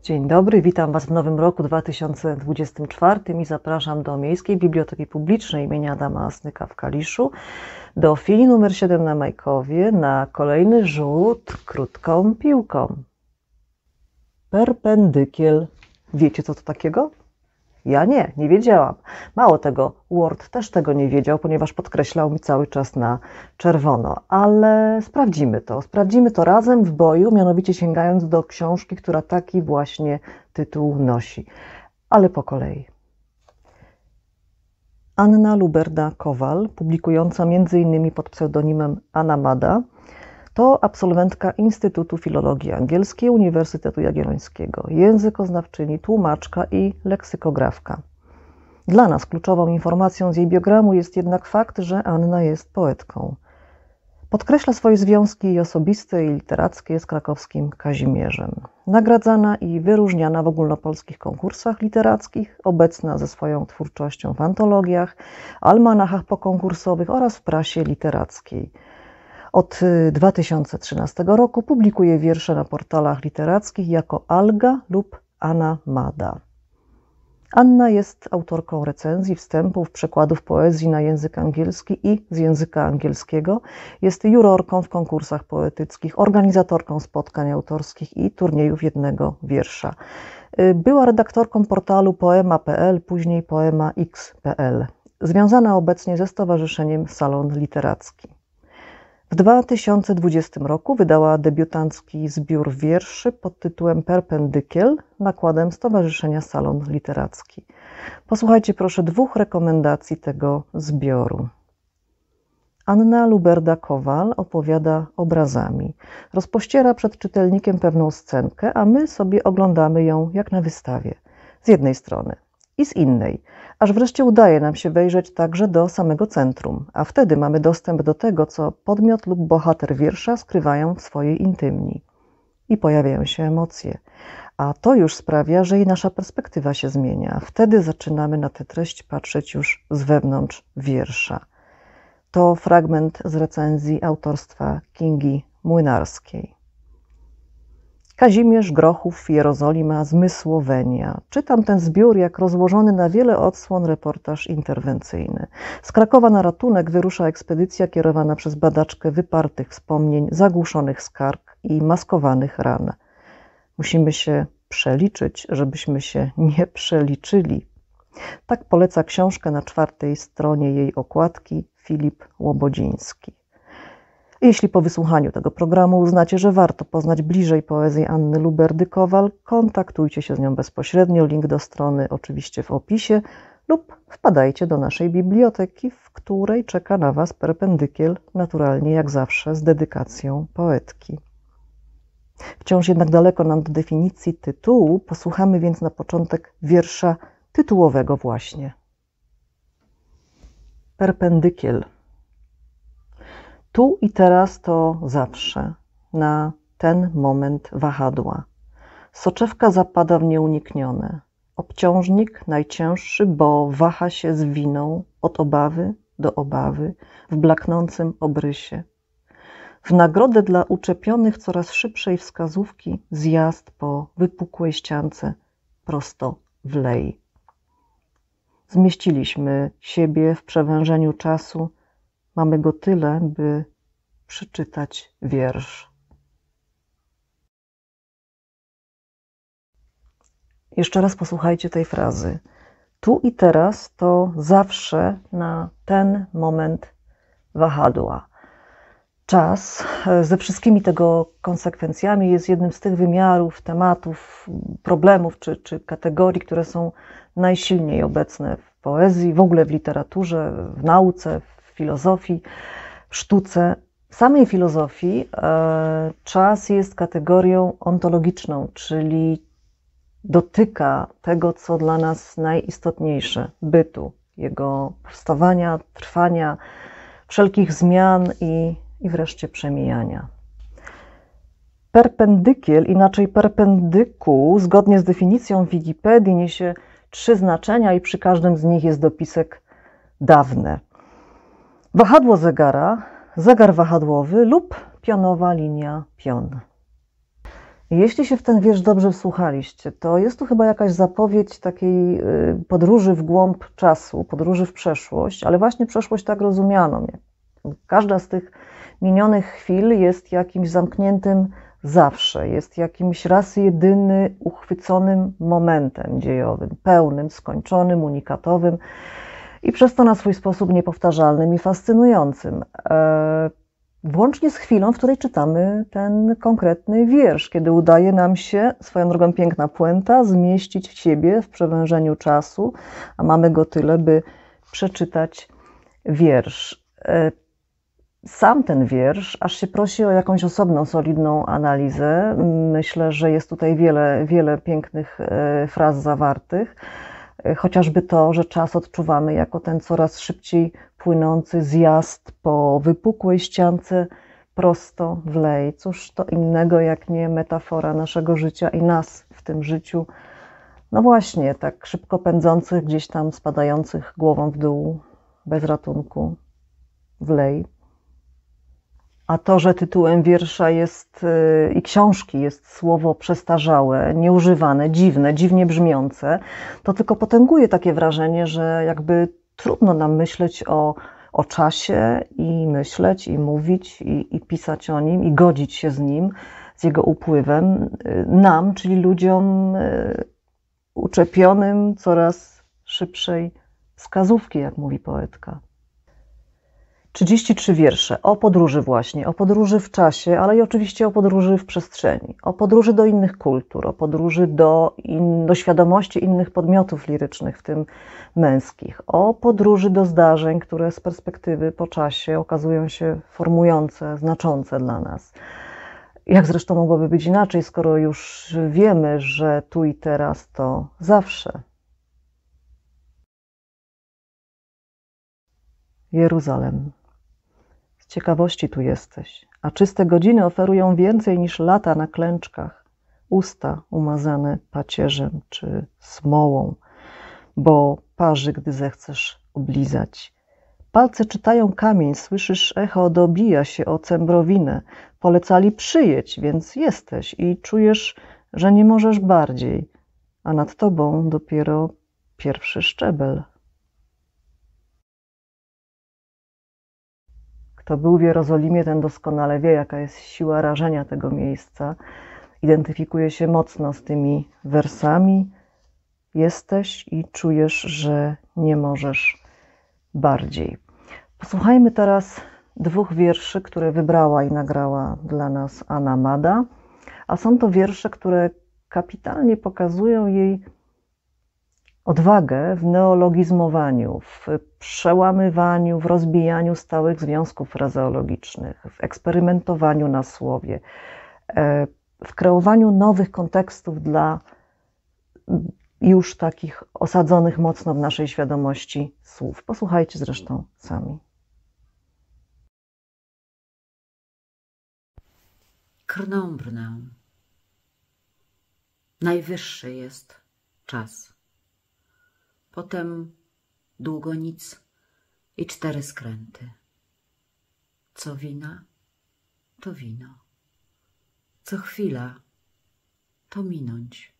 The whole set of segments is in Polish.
Dzień dobry, witam Was w nowym roku 2024 i zapraszam do Miejskiej Biblioteki Publicznej imienia Adama Asnyka w Kaliszu, do filii numer 7 na Majkowie, na kolejny rzut krótką piłką. Perpendykiel. Wiecie, co to takiego? Ja nie wiedziałam. Mało tego, Word też tego nie wiedział, ponieważ podkreślał mi cały czas na czerwono. Ale sprawdzimy to razem w boju, mianowicie sięgając do książki, która taki właśnie tytuł nosi. Ale po kolei. Anna Luberda-Kowal, publikująca m.in. pod pseudonimem Anna Mada, to absolwentka Instytutu Filologii Angielskiej Uniwersytetu Jagiellońskiego, językoznawczyni, tłumaczka i leksykografka. Dla nas kluczową informacją z jej biogramu jest jednak fakt, że Anna jest poetką. Podkreśla swoje związki osobiste i literackie z krakowskim Kazimierzem. Nagradzana i wyróżniana w ogólnopolskich konkursach literackich, obecna ze swoją twórczością w antologiach, almanachach pokonkursowych oraz w prasie literackiej. Od 2013 roku publikuje wiersze na portalach literackich jako Alga lub Anna Mada. Anna jest autorką recenzji, wstępów, przekładów poezji na język angielski i z języka angielskiego. Jest jurorką w konkursach poetyckich, organizatorką spotkań autorskich i turniejów jednego wiersza. Była redaktorką portalu poema.pl, później poema.x.pl. Związana obecnie ze Stowarzyszeniem Salon Literacki. W 2020 roku wydała debiutancki zbiór wierszy pod tytułem Perpendykiel nakładem Stowarzyszenia Salon Literacki. Posłuchajcie proszę dwóch rekomendacji tego zbioru. Anna Luberda-Kowal opowiada obrazami. Rozpościera przed czytelnikiem pewną scenkę, a my sobie oglądamy ją jak na wystawie. Z jednej strony i z innej, aż wreszcie udaje nam się wejrzeć także do samego centrum, a wtedy mamy dostęp do tego, co podmiot lub bohater wiersza skrywają w swojej intymni. I pojawiają się emocje, a to już sprawia, że i nasza perspektywa się zmienia. Wtedy zaczynamy na tę treść patrzeć już z wewnątrz wiersza. To fragment z recenzji autorstwa Kingi Młynarskiej. Kazimierz Grochów, Jerozolima, Zmysłowenia. Czytam ten zbiór jak rozłożony na wiele odsłon reportaż interwencyjny. Z Krakowa na ratunek wyrusza ekspedycja kierowana przez badaczkę wypartych wspomnień, zagłuszonych skarg i maskowanych ran. Musimy się przeliczyć, żebyśmy się nie przeliczyli. Tak poleca książkę na 4. stronie jej okładki Filip Łobodziński. Jeśli po wysłuchaniu tego programu uznacie, że warto poznać bliżej poezję Anny Luberdy-Kowal, kontaktujcie się z nią bezpośrednio, link do strony oczywiście w opisie, lub wpadajcie do naszej biblioteki, w której czeka na Was Perpendykiel, naturalnie jak zawsze z dedykacją poetki. Wciąż jednak daleko nam do definicji tytułu, posłuchamy więc na początek wiersza tytułowego właśnie. Perpendykiel. Tu i teraz to zawsze, na ten moment wahadła. Soczewka zapada w nieuniknione. Obciążnik najcięższy, bo waha się z winą od obawy do obawy w blaknącym obrysie. W nagrodę dla uczepionych coraz szybszej wskazówki zjazd po wypukłej ściance prosto w lej. Zmieściliśmy siebie w przewężeniu czasu. Mamy go tyle, by przeczytać wiersz. Jeszcze raz posłuchajcie tej frazy. Tu i teraz to zawsze na ten moment wahadła. Czas ze wszystkimi tego konsekwencjami jest jednym z tych wymiarów, tematów, problemów czy kategorii, które są najsilniej obecne w poezji, w ogóle w literaturze, w nauce, w filozofii, w sztuce. W samej filozofii czas jest kategorią ontologiczną, czyli dotyka tego, co dla nas najistotniejsze, bytu, jego powstawania, trwania, wszelkich zmian i wreszcie przemijania. Perpendykiel, inaczej perpendykuł, zgodnie z definicją w Wikipedii niesie 3 znaczenia i przy każdym z nich jest dopisek dawne. Wahadło zegara, zegar wahadłowy lub pionowa linia pion. Jeśli się w ten wiersz dobrze wsłuchaliście, to jest tu chyba jakaś zapowiedź takiej podróży w głąb czasu, podróży w przeszłość, ale właśnie przeszłość tak rozumianą. Każda z tych minionych chwil jest jakimś zamkniętym zawsze, jest jakimś raz jedyny uchwyconym momentem dziejowym, pełnym, skończonym, unikatowym i przez to na swój sposób niepowtarzalnym i fascynującym. Włącznie z chwilą, w której czytamy ten konkretny wiersz, kiedy udaje nam się, swoją drogą piękna puenta, zmieścić w siebie w przewężeniu czasu, a mamy go tyle, by przeczytać wiersz. Sam ten wiersz, aż się prosi o jakąś osobną, solidną analizę. Myślę, że jest tutaj wiele pięknych fraz zawartych. Chociażby to, że czas odczuwamy jako ten coraz szybciej płynący zjazd po wypukłej ściance prosto w lej. Cóż to innego jak nie metafora naszego życia i nas w tym życiu, no właśnie, tak szybko pędzących, gdzieś tam spadających głową w dół, bez ratunku, w lej. A to, że tytułem wiersza jest i książki jest słowo przestarzałe, nieużywane, dziwne, dziwnie brzmiące, to tylko potęguje takie wrażenie, że jakby trudno nam myśleć o czasie i myśleć, i mówić, i pisać o nim, i godzić się z nim, z jego upływem. Nam, czyli ludziom uczepionym coraz szybszej wskazówki, jak mówi poetka. 33 wiersze o podróży właśnie, o podróży w czasie, ale i oczywiście o podróży w przestrzeni, o podróży do innych kultur, o podróży do świadomości innych podmiotów lirycznych, w tym męskich, o podróży do zdarzeń, które z perspektywy po czasie okazują się formujące, znaczące dla nas. Jak zresztą mogłoby być inaczej, skoro już wiemy, że tu i teraz to zawsze. Jeruzalem. Z ciekawości tu jesteś, a czyste godziny oferują więcej niż lata na klęczkach, usta umazane pacierzem czy smołą, bo parzy, gdy zechcesz oblizać. Palce czytają kamień, słyszysz echo, dobija się o cembrowinę. Polecali przyjedź, więc jesteś i czujesz, że nie możesz bardziej, a nad tobą dopiero pierwszy szczebel. Kto był w Jerozolimie, ten doskonale wie, jaka jest siła rażenia tego miejsca. Identyfikuje się mocno z tymi wersami. Jesteś i czujesz, że nie możesz bardziej. Posłuchajmy teraz dwóch wierszy, które wybrała i nagrała dla nas Anna Mada, a są to wiersze, które kapitalnie pokazują jej odwagę w neologizmowaniu, w przełamywaniu, w rozbijaniu stałych związków frazeologicznych, w eksperymentowaniu na słowie, w kreowaniu nowych kontekstów dla już takich osadzonych mocno w naszej świadomości słów. Posłuchajcie zresztą sami. Krnę brnę. Najwyższy jest czas. Potem długo nic i 4 skręty. Co wina, to wino. Co chwila, to minąć.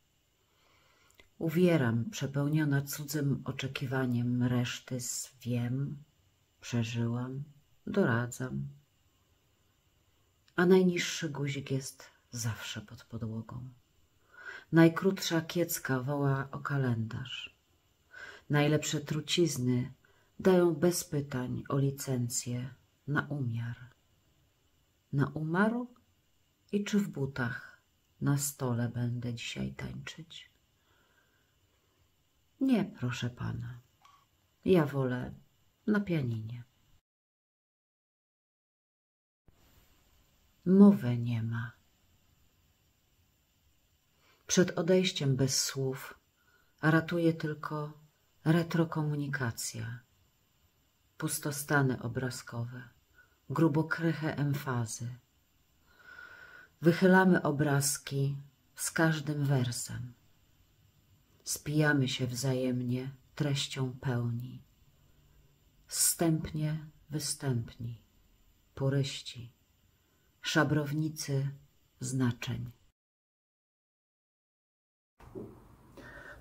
Uwieram, przepełniona cudzym oczekiwaniem reszty z wiem, przeżyłam, doradzam. A najniższy guzik jest zawsze pod podłogą. Najkrótsza kiecka woła o kalendarz. Najlepsze trucizny dają bez pytań o licencję na umiar. Na umaru i czy w butach na stole będę dzisiaj tańczyć? Nie, proszę pana, ja wolę na pianinie. Mowy nie ma. Przed odejściem bez słów ratuje tylko retrokomunikacja, pustostany obrazkowe, grubokryche emfazy. Wychylamy obrazki z każdym wersem. Spijamy się wzajemnie treścią pełni. Zstępnie występni, puryści, szabrownicy znaczeń.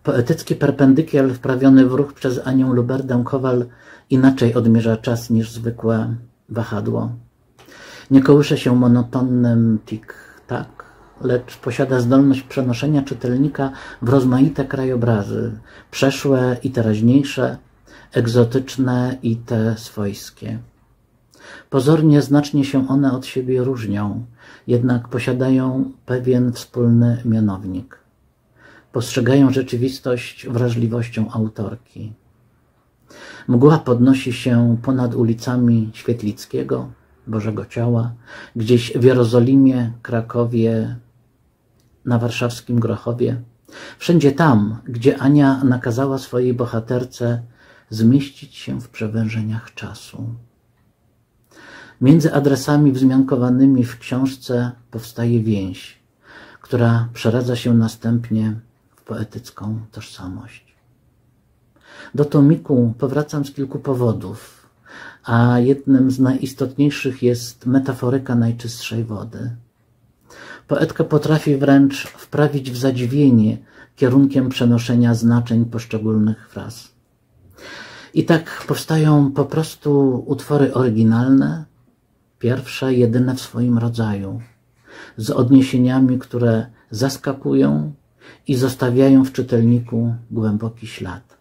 Poetycki perpendykiel wprawiony w ruch przez Anię Luberdę Kowal inaczej odmierza czas niż zwykłe wahadło. Nie kołysze się monotonnym tik-tak, lecz posiada zdolność przenoszenia czytelnika w rozmaite krajobrazy, przeszłe i teraźniejsze, egzotyczne i te swojskie. Pozornie znacznie się one od siebie różnią, jednak posiadają pewien wspólny mianownik. Postrzegają rzeczywistość wrażliwością autorki. Mgła podnosi się ponad ulicami Świetlickiego, Bożego Ciała, gdzieś w Jerozolimie, Krakowie, na warszawskim Grochowie. Wszędzie tam, gdzie Ania nakazała swojej bohaterce zmieścić się w przewężeniach czasu. Między adresami wzmiankowanymi w książce powstaje więź, która przeradza się następnie w poetycką tożsamość. Do tomiku powracam z kilku powodów, a jednym z najistotniejszych jest metaforyka najczystszej wody. Poetka potrafi wręcz wprawić w zadziwienie kierunkiem przenoszenia znaczeń poszczególnych fraz. I tak powstają po prostu utwory oryginalne, pierwsze, jedyne w swoim rodzaju, z odniesieniami, które zaskakują i zostawiają w czytelniku głęboki ślad.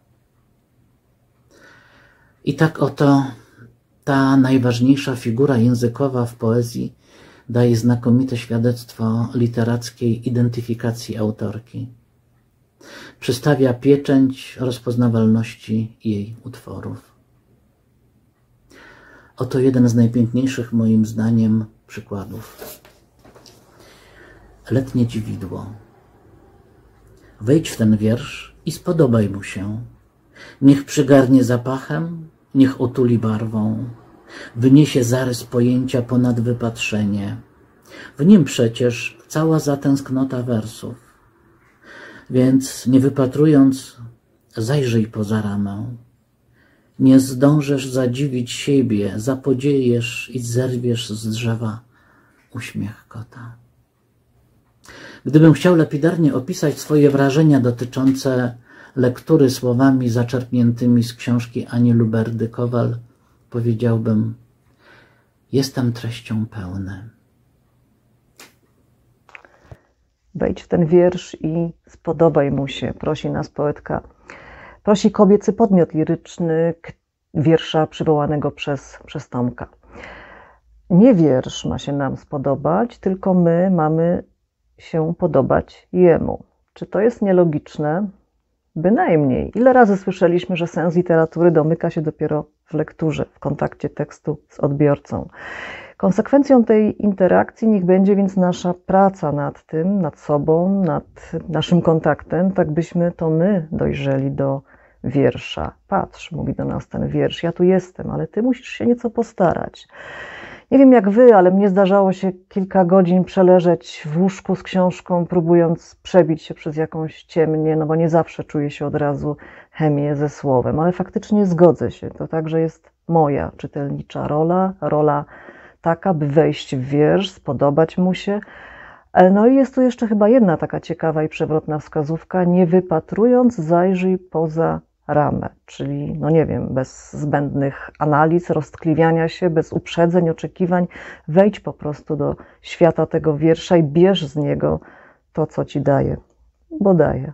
I tak oto ta najważniejsza figura językowa w poezji daje znakomite świadectwo literackiej identyfikacji autorki. Przystawia pieczęć rozpoznawalności jej utworów. Oto jeden z najpiękniejszych moim zdaniem przykładów. Letnie dziwidło. Wejdź w ten wiersz i spodobaj mu się. Niech przygarnie zapachem, niech otuli barwą, wyniesie zarys pojęcia ponad wypatrzenie. W nim przecież cała zatęsknota wersów. Więc nie wypatrując, zajrzyj poza ramę. Nie zdążysz zadziwić siebie, zapodziejesz i zerwiesz z drzewa uśmiech kota. Gdybym chciał lapidarnie opisać swoje wrażenia dotyczące lektury słowami zaczerpniętymi z książki Ani Luberdy Kowal, powiedziałbym: jestem treścią pełny. Wejdź w ten wiersz i spodobaj mu się, prosi nas poetka. Prosi kobiecy podmiot liryczny wiersza przywołanego przez Tomka. Nie wiersz ma się nam spodobać, tylko my mamy się podobać jemu. Czy to jest nielogiczne? Bynajmniej. Ile razy słyszeliśmy, że sens literatury domyka się dopiero w lekturze, w kontakcie tekstu z odbiorcą. Konsekwencją tej interakcji niech będzie więc nasza praca nad tym, nad sobą, nad naszym kontaktem, tak byśmy to my dojrzeli do wiersza. Patrz, mówi do nas ten wiersz, ja tu jestem, ale ty musisz się nieco postarać. Nie wiem jak wy, ale mnie zdarzało się kilka godzin przeleżeć w łóżku z książką, próbując przebić się przez jakąś ciemnię, no bo nie zawsze czuję się od razu chemię ze słowem, ale faktycznie zgodzę się. To także jest moja czytelnicza rola taka, by wejść w wiersz, spodobać mu się. No i jest tu jeszcze chyba jedna taka ciekawa i przewrotna wskazówka. Nie wypatrując, zajrzyj poza ramę, czyli, no nie wiem, bez zbędnych analiz, roztkliwiania się, bez uprzedzeń, oczekiwań. Wejdź po prostu do świata tego wiersza i bierz z niego to, co ci daje, bo daje.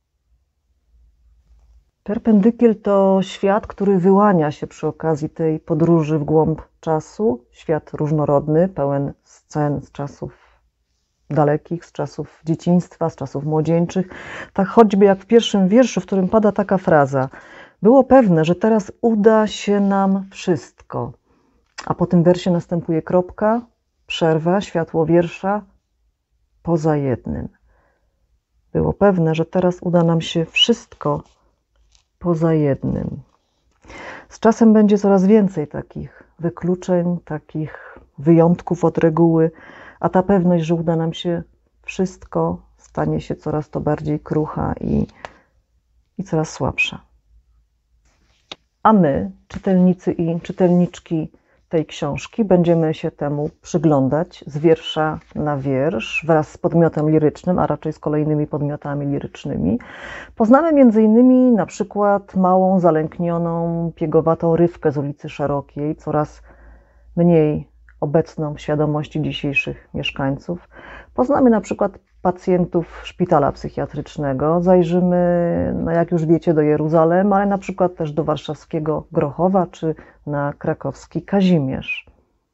Perpendykiel to świat, który wyłania się przy okazji tej podróży w głąb czasu. Świat różnorodny, pełen scen z czasów dalekich, z czasów dzieciństwa, z czasów młodzieńczych. Tak choćby jak w pierwszym wierszu, w którym pada taka fraza: było pewne, że teraz uda się nam wszystko. A po tym wersie następuje kropka, przerwa, światło wiersza, poza jednym. Było pewne, że teraz uda nam się wszystko poza jednym. Z czasem będzie coraz więcej takich wykluczeń, takich wyjątków od reguły, a ta pewność, że uda nam się wszystko, stanie się coraz to bardziej krucha i coraz słabsza. A my, czytelnicy i czytelniczki tej książki będziemy się temu przyglądać z wiersza na wiersz wraz z podmiotem lirycznym, a raczej z kolejnymi podmiotami lirycznymi. Poznamy m.in. na przykład małą, zalęknioną, piegowatą Rywkę z ulicy Szerokiej, coraz mniej obecną w świadomości dzisiejszych mieszkańców. Poznamy na przykład pacjentów szpitala psychiatrycznego, zajrzymy, no jak już wiecie, do Jeruzalem, ale na przykład też do warszawskiego Grochowa czy na krakowski Kazimierz.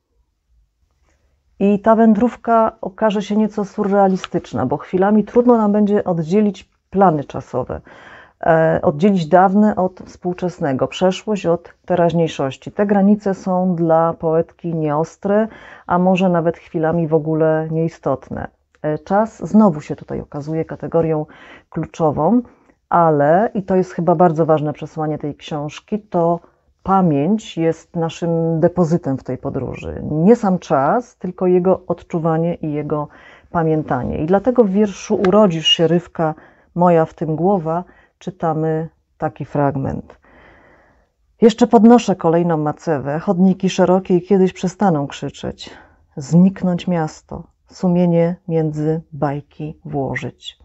I ta wędrówka okaże się nieco surrealistyczna, bo chwilami trudno nam będzie oddzielić plany czasowe, oddzielić dawne od współczesnego, przeszłość od teraźniejszości. Te granice są dla poetki nieostre, a może nawet chwilami w ogóle nieistotne. Czas znowu się tutaj okazuje kategorią kluczową, ale, i to jest chyba bardzo ważne przesłanie tej książki, to pamięć jest naszym depozytem w tej podróży. Nie sam czas, tylko jego odczuwanie i jego pamiętanie. I dlatego w wierszu Urodzisz się, Rywka moja, w tym głowa, czytamy taki fragment. Jeszcze podnoszę kolejną macewę, chodniki szerokie i kiedyś przestaną krzyczeć. Zniknąć miasto, sumienie między bajki włożyć.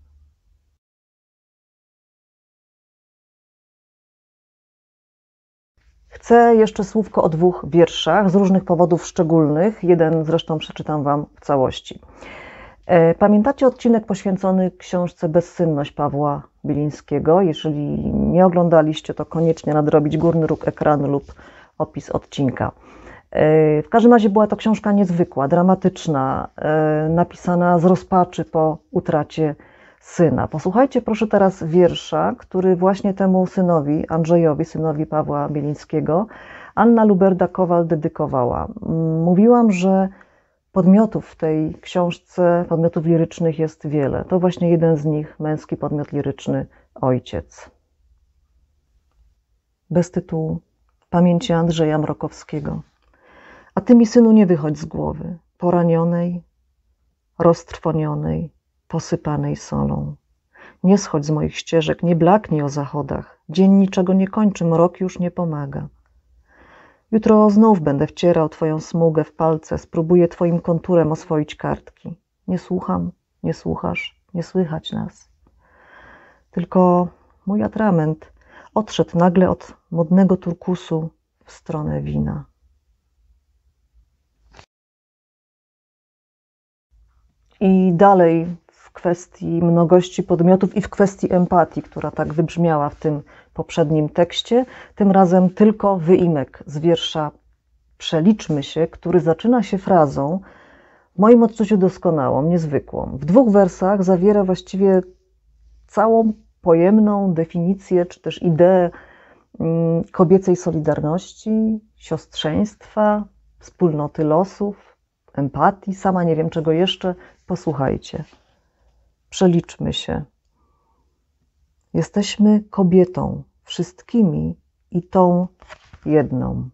Chcę jeszcze słówko o 2 wierszach z różnych powodów szczególnych. Jeden zresztą przeczytam Wam w całości. Pamiętacie odcinek poświęcony książce Bezsynność Pawła Bilińskiego? Jeżeli nie oglądaliście, to koniecznie nadrobić górny róg ekranu lub opis odcinka. W każdym razie była to książka niezwykła, dramatyczna, napisana z rozpaczy po utracie syna. Posłuchajcie proszę teraz wiersza, który właśnie temu synowi, Andrzejowi, synowi Pawła Bilińskiego, Anna Luberda-Kowal dedykowała. Mówiłam, że podmiotów w tej książce, podmiotów lirycznych jest wiele. To właśnie jeden z nich, męski podmiot liryczny, ojciec. Bez tytułu. Pamięci Andrzeja Mrokowskiego. A ty mi, synu, nie wychodź z głowy, poranionej, roztrwonionej, posypanej solą. Nie schodź z moich ścieżek, nie blaknij o zachodach. Dzień niczego nie kończy, mrok już nie pomaga. Jutro znów będę wcierał twoją smugę w palce, spróbuję twoim konturem oswoić kartki. Nie słucham, nie słuchasz, nie słychać nas. Tylko mój atrament odszedł nagle od modnego turkusu w stronę wina. I dalej w kwestii mnogości podmiotów i w kwestii empatii, która tak wybrzmiała w tym poprzednim tekście, tym razem tylko wyimek z wiersza Przeliczmy się, który zaczyna się frazą w moim odczuciu doskonałą, niezwykłą. W 2 wersach zawiera właściwie całą pojemną definicję, czy też ideę kobiecej solidarności, siostrzeństwa, wspólnoty losów, empatii, sama nie wiem czego jeszcze. Posłuchajcie. Przeliczmy się. Jesteśmy kobietą, wszystkimi i tą jedną.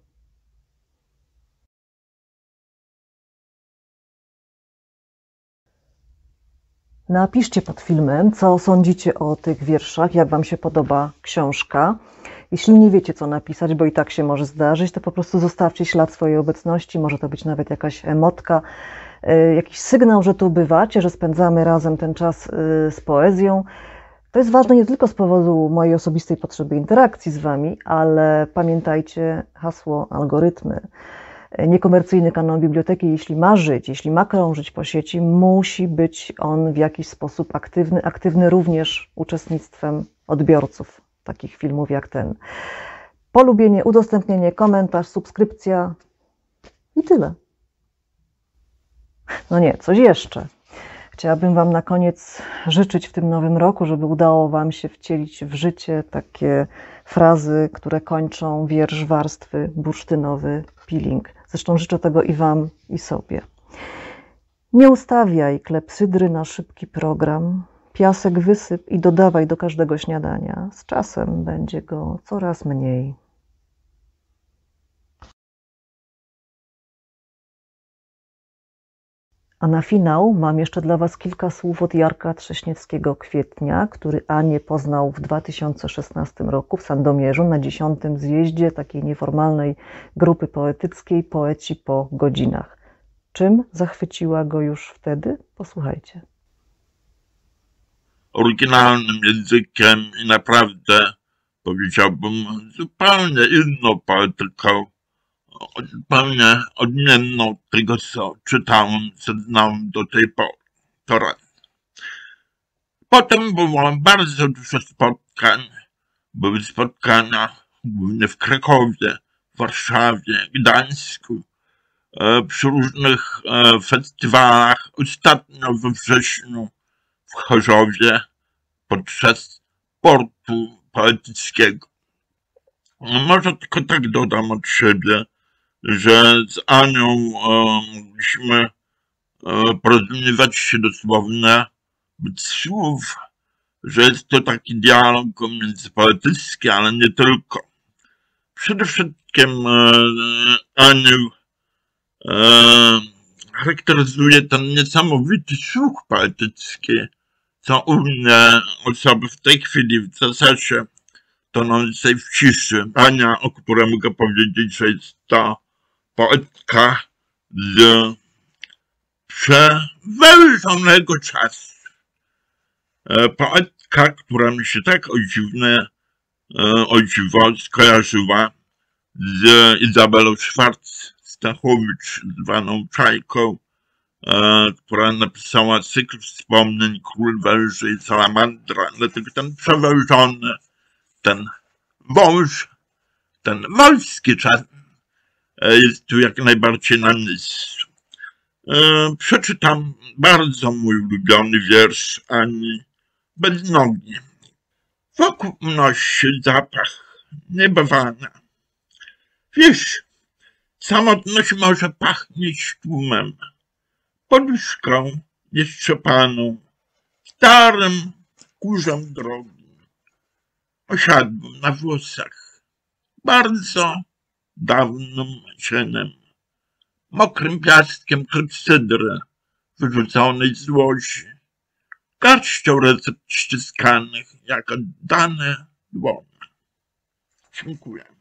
Napiszcie pod filmem, co sądzicie o tych wierszach, jak Wam się podoba książka. Jeśli nie wiecie, co napisać, bo i tak się może zdarzyć, to po prostu zostawcie ślad swojej obecności, może to być nawet jakaś emotka, jakiś sygnał, że tu bywacie, że spędzamy razem ten czas z poezją. To jest ważne nie tylko z powodu mojej osobistej potrzeby interakcji z Wami, ale pamiętajcie hasło algorytmy. Niekomercyjny kanon biblioteki, jeśli ma żyć, jeśli ma krążyć po sieci, musi być on w jakiś sposób aktywny również uczestnictwem odbiorców takich filmów jak ten. Polubienie, udostępnienie, komentarz, subskrypcja i tyle. No nie, coś jeszcze. Chciałabym Wam na koniec życzyć w tym nowym roku, żeby udało Wam się wcielić w życie takie frazy, które kończą wiersz warstwy bursztynowy peeling. Zresztą życzę tego i Wam, i sobie. Nie ustawiaj klepsydry na szybki program. Piasek wysyp i dodawaj do każdego śniadania. Z czasem będzie go coraz mniej. A na finał mam jeszcze dla Was kilka słów od Jarka Trześniewskiego-Kwietnia, który Anię poznał w 2016 roku w Sandomierzu na 10. zjeździe takiej nieformalnej grupy poetyckiej Poeci po godzinach. Czym zachwyciła go już wtedy? Posłuchajcie. Oryginalnym językiem i naprawdę, powiedziałbym, zupełnie inną poetyką, zupełnie odmienną od tego, co czytałem, co znałem do tej pory. Potem było bardzo dużo spotkań. Były spotkania głównie w Krakowie, Warszawie, Gdańsku, przy różnych festiwalach. Ostatnio we wrześniu w Chorzowie podczas portu poetyckiego. Może tylko tak dodam od siebie, że z Anią mogliśmy porozumiewać się dosłownie bez słów, że jest to taki dialog międzypoetycki, ale nie tylko. Przede wszystkim Anię charakteryzuje ten niesamowity słuch poetycki, co u mnie osoby w tej chwili w zasadzie tonącej w ciszy. Ania, o której mogę powiedzieć, że jest to poetka z przewężonego czasu. Poetka, która mi się tak o dziwo skojarzyła z Izabelą Schwarz-Stachowicz, zwaną Czajką, która napisała cykl wspomnień Król Węży i Salamandra. Dlatego ten przewężony, ten wąż, ten wolski czas jest tu jak najbardziej na miejscu. Przeczytam bardzo mój ulubiony wiersz Ani Bez nogi. Wokół unosi zapach niebawany. Wiesz, samotność może pachnieć tłumem, poduszką nieszczepaną, starym kurzem drogim. Osiadłem na włosach, bardzo dawnym cieniem, mokrym piaskiem klepsydry wyrzuconej z łozi, garścią recept ściskanych jak oddane dłonie. Dziękuję.